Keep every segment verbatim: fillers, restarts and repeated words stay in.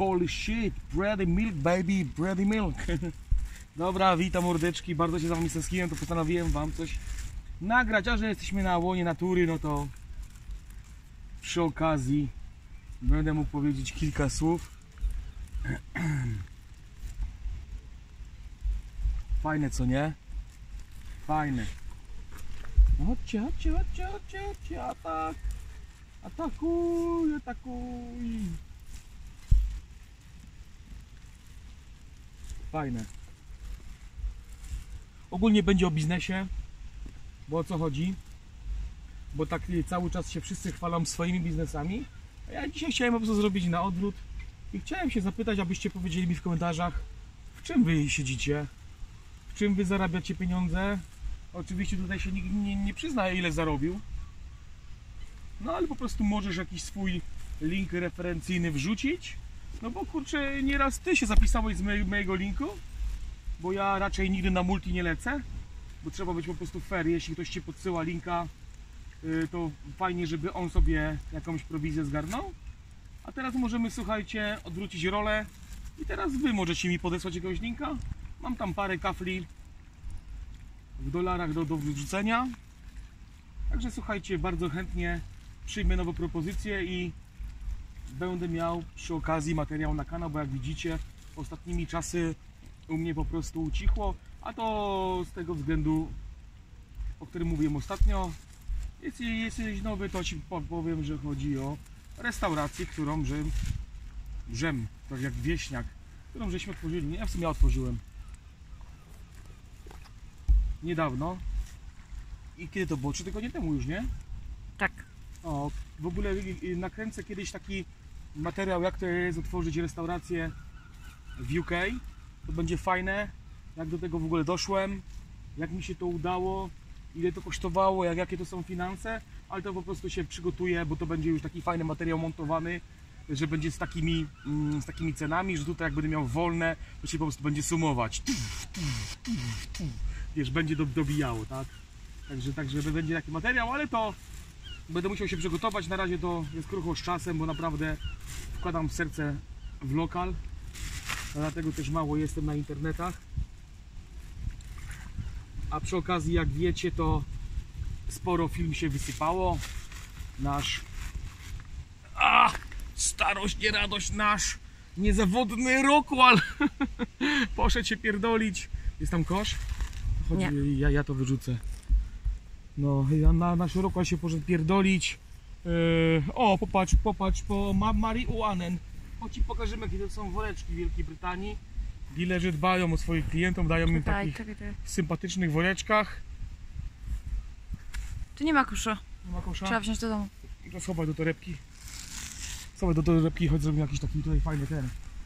Polish shit, bready milk baby, bready milk. Dobra, witam mordeczki, bardzo się za wami stęskniłem, to postanowiłem wam coś nagrać, a że jesteśmy na łonie natury, no to przy okazji będę mógł powiedzieć kilka słów. Fajne, co nie? Fajne. Chodźcie, chodźcie, chodźcie, chodźcie, chodźcie, atak. Atakuj, atakuj. Fajne. Ogólnie będzie o biznesie, bo o co chodzi? Bo tak cały czas się wszyscy chwalą swoimi biznesami, a ja dzisiaj chciałem po prostu zrobić na odwrót i chciałem się zapytać, abyście powiedzieli mi w komentarzach, w czym wy siedzicie, w czym wy zarabiacie pieniądze. Oczywiście tutaj się nikt nie, nie przyznaje, ile zarobił, no ale po prostu możesz jakiś swój link referencyjny wrzucić. No bo kurczę, nieraz ty się zapisałeś z mojego, mojego linku, bo ja raczej nigdy na multi nie lecę, bo trzeba być po prostu fair. Jeśli ktoś ci podsyła linka, to fajnie, żeby on sobie jakąś prowizję zgarnął. A teraz możemy, słuchajcie, odwrócić rolę i teraz wy możecie mi podesłać jakiegoś linka. Mam tam parę kafli w dolarach do, do wrzucenia. Także słuchajcie, bardzo chętnie przyjmę nową propozycję i będę miał przy okazji materiał na kanał, bo jak widzicie, ostatnimi czasy u mnie po prostu ucichło, a to z tego względu, o którym mówiłem ostatnio. Jeśli jesteś nowy, to ci powiem, że chodzi o restaurację, którą żem, żem, tak jak wieśniak, którą żeśmy otworzyli. Nie, ja w sumie otworzyłem niedawno. I kiedy to było? Trzy tygodnie temu już, nie? Tak. O, w ogóle nakręcę kiedyś taki materiał, jak to jest otworzyć restaurację w U K. To będzie fajne, jak do tego w ogóle doszłem, jak mi się to udało, ile to kosztowało, jak, jakie to są finanse, ale to po prostu się przygotuję, bo to będzie już taki fajny materiał montowany, że będzie z takimi, z takimi cenami, że tutaj jak będę miał wolne, to się po prostu będzie sumować. Wiesz, będzie dobijało, tak? Także, także będzie taki materiał, ale to będę musiał się przygotować. Na razie to jest krucho z czasem, bo naprawdę wkładam serce w lokal, dlatego też mało jestem na internetach. A przy okazji, jak wiecie, to sporo film się wysypało. Nasz a, starość, nie radość, nasz niezawodny Rockwall poszedł się pierdolić. Jest tam kosz? Chodź, nie. Ja, ja to wyrzucę. No, ja na nasz Rockwall się poszedł pierdolić. Yy, o, popatrz, popatrz, po ma marihuanę. Chodź ci pokażemy, jakie to są woreczki w Wielkiej Brytanii. Dilerzy dbają o swoich klientów, dają im Czekaj, takich czekaj, czekaj. sympatycznych woreczkach. Tu nie ma kosza. Nie ma kosza? Trzeba wziąć do domu. To schowaj do torebki. Schowaj do torebki, choć zrobimy jakiś taki tutaj fajny ten.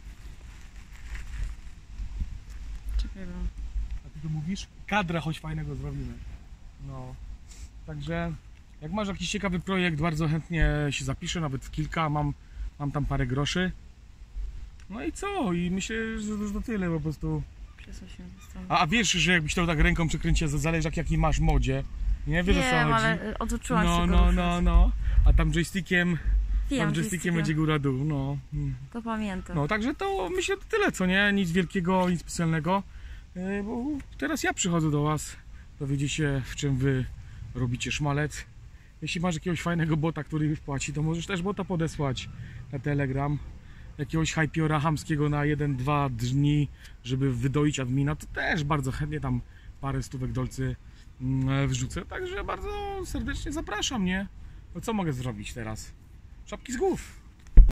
Czekaj, bo... A ty to mówisz? Kadra choć fajnego zrobimy. No. Także jak masz jakiś ciekawy projekt, bardzo chętnie się zapiszę, nawet w kilka, mam, mam tam parę groszy. No i co? I myślę, że już to tyle po prostu. Przesuń się ze strony. A, a wiesz, że jakbyś to tak ręką przekręcił, zależy jak jaki masz modzie. Nie wiesz, o co Wiem, chodzi. ale oduczyłam No, się no, go no, no. A tam joystickiem, Wiem, tam joystickiem joystickiem. będzie góra-dół, no. To pamiętam. No, także to myślę to tyle, co nie? Nic wielkiego, nic specjalnego. Yy, bo teraz ja przychodzę do was, dowiedzieć się, w czym wy robicie szmalec. Jeśli masz jakiegoś fajnego bota, który wpłaci, to możesz też bota podesłać na Telegram. Jakiegoś hypiora chamskiego na jeden dwa dni, żeby wydoić admina, to też bardzo chętnie tam parę stówek dolcy wrzucę. Także bardzo serdecznie zapraszam, nie? No co mogę zrobić teraz? Czapki z głów.